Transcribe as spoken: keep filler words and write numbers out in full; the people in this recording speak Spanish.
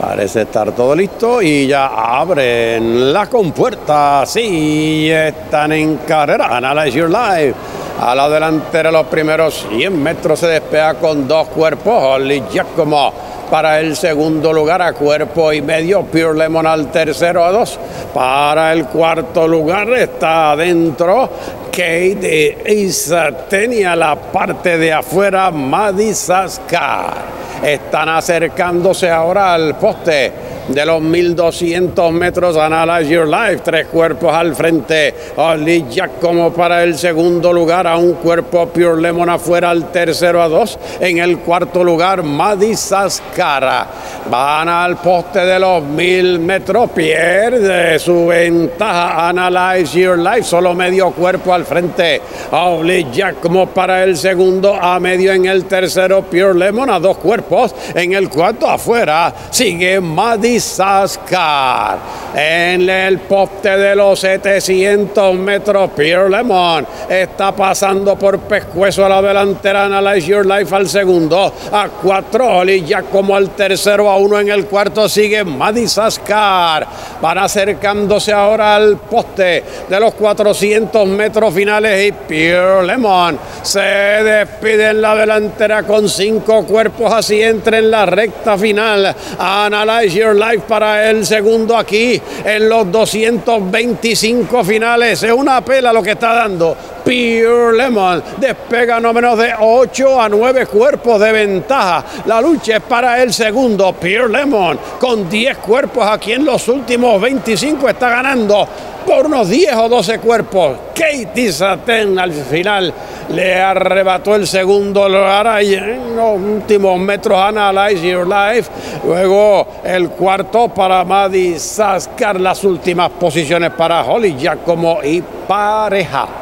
Parece estar todo listo y ya abren la compuerta. Sí, están en carrera. Analyze Your Life. A la delantera, los primeros cien metros se despega con dos cuerpos. Holly Giacomo para el segundo lugar a cuerpo y medio. Pure Lemon al tercero a dos. Para el cuarto lugar está adentro Kate Isa. Tenía la parte de afuera Maddie Saskar. Están acercándose ahora al poste de los mil doscientos metros. Analyze Your Life, tres cuerpos al frente. Holly Giacomo para el segundo lugar, a un cuerpo. Pure Lemon afuera al tercero a dos. En el cuarto lugar, Maddie Saskar. Van al poste de los mil metros, pierde su ventaja Analyze Your Life, solo medio cuerpo al frente. Holly Giacomo para el segundo, a medio en el tercero. Pure Lemon a dos cuerpos. En el cuarto afuera sigue Maddie Saskar. En el poste de los setecientos metros, Pure Lemon está pasando por pescuezo a la delantera. Analyze Your Life al segundo, a cuatro. Holly Giacomo al tercero, a uno en el cuarto sigue Maddie Saskar. Van acercándose ahora al poste de los cuatrocientos metros finales y Pure Lemon se despide en la delantera con cinco cuerpos. Así entra en la recta final. Analyze Your Life para el segundo aquí en los doscientos veinticinco finales. Es una pela lo que está dando. Pure Lemon despega no menos de ocho a nueve cuerpos de ventaja. La lucha es para el segundo. Pure Lemon con diez cuerpos aquí en los últimos veinticinco está ganando por unos diez o doce cuerpos. Katie Saten al final le arrebató el segundo lugar y en los últimos metros Analyze Your Life. Luego el cuarto para Maddie Saskar. Las últimas posiciones para Holly Giacomo y pareja.